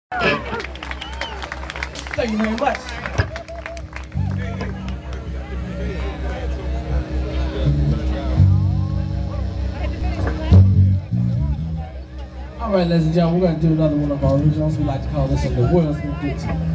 Thank you very much. All right, ladies and gentlemen, we're going to do another one of our originals. We like to call this one The World's Been Good to You.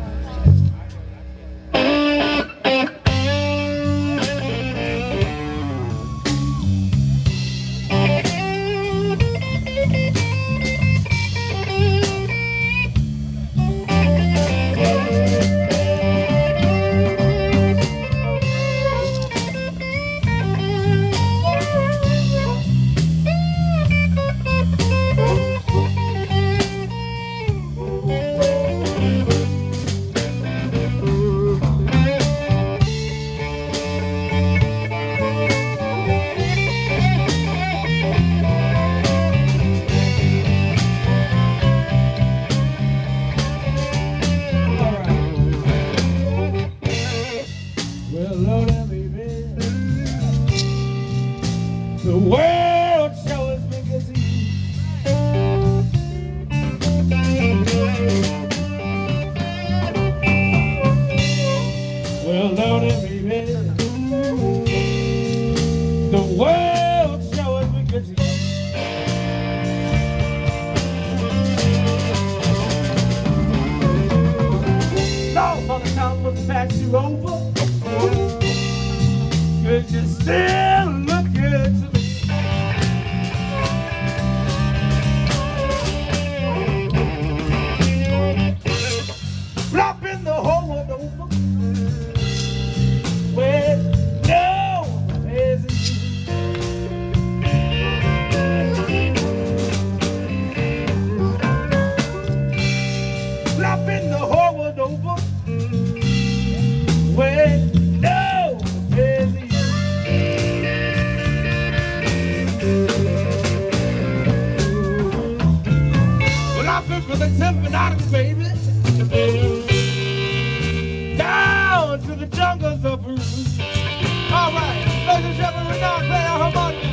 The world sure has been good to you. Well, Lordy, baby, the world sure has been good to you. Long for the time was to pass you over, 'cause you still look good to me. Flopping the whole world over with no hesitation. Flopping the whole world over with no hesitation. Well, I've been for the Tempanadas, baby, down to the jungles of Peru. All right, ladies and gentlemen, we're now playing our harmonica.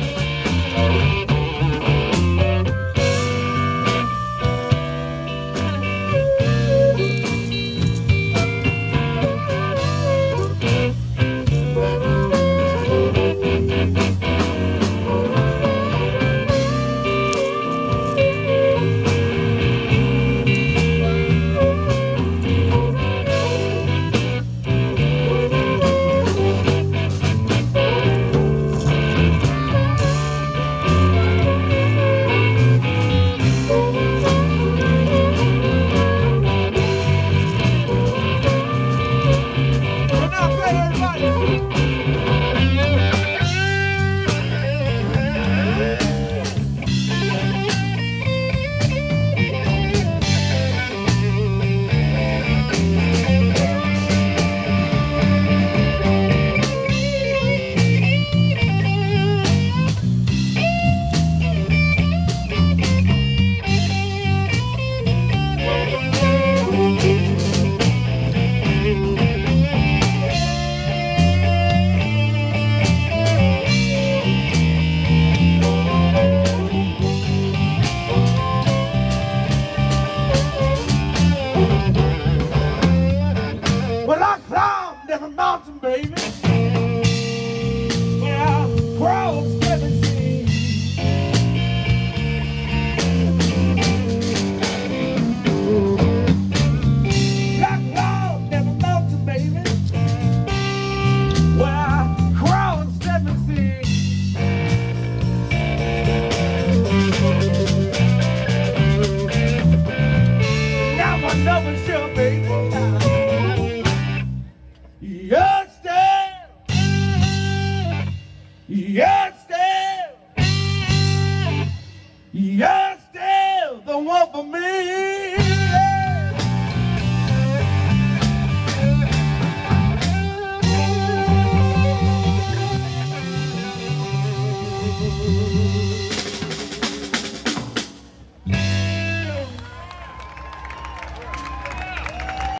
Well, I climbed every mountain, baby, where I crossed every sea. I climbed every mountain, baby, where I crossed every sea. Now I know for sure, baby, you're still the one for me.